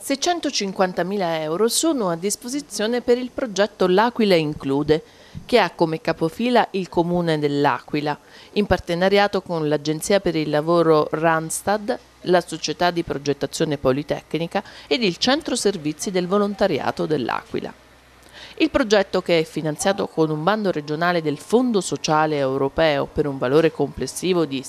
650.000 euro sono a disposizione per il progetto L'Aquila Include, che ha come capofila il Comune dell'Aquila, in partenariato con l'Agenzia per il Lavoro Randstad, la Società di Progettazione Politecnica ed il Centro Servizi del Volontariato dell'Aquila. Il progetto, che è finanziato con un bando regionale del Fondo Sociale Europeo per un valore complessivo di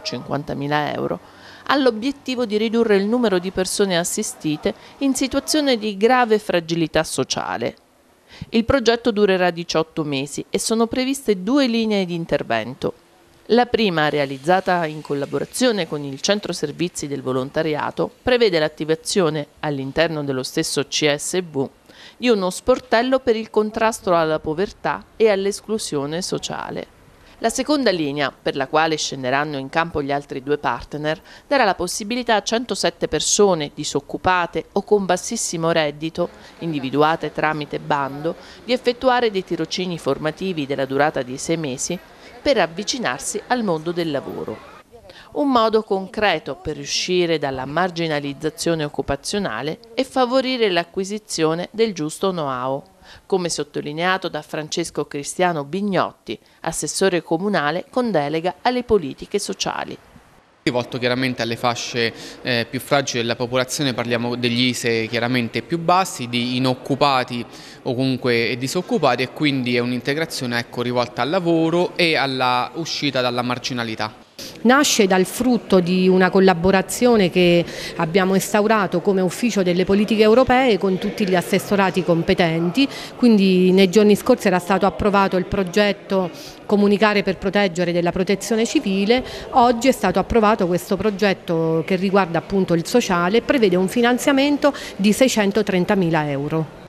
650.000 euro, ha l'obiettivo di ridurre il numero di persone assistite in situazione di grave fragilità sociale. Il progetto durerà 18 mesi e sono previste 2 linee di intervento. La prima, realizzata in collaborazione con il Centro Servizi del Volontariato, prevede l'attivazione, all'interno dello stesso CSV, di uno sportello per il contrasto alla povertà e all'esclusione sociale. La seconda linea, per la quale scenderanno in campo gli altri 2 partner, darà la possibilità a 107 persone disoccupate o con bassissimo reddito, individuate tramite bando, di effettuare dei tirocini formativi della durata di 6 mesi per avvicinarsi al mondo del lavoro. Un modo concreto per uscire dalla marginalizzazione occupazionale e favorire l'acquisizione del giusto know-how, come sottolineato da Francesco Cristiano Bignotti, assessore comunale con delega alle politiche sociali. Rivolto chiaramente alle fasce più fragili della popolazione, parliamo degli ISEE chiaramente più bassi, di inoccupati o comunque disoccupati, e quindi è un'integrazione rivolta al lavoro e alla uscita dalla marginalità. Nasce dal frutto di una collaborazione che abbiamo instaurato come ufficio delle politiche europee con tutti gli assessorati competenti, quindi nei giorni scorsi era stato approvato il progetto Comunicare per proteggere della protezione civile, oggi è stato approvato questo progetto che riguarda appunto il sociale e prevede un finanziamento di 630.000 euro.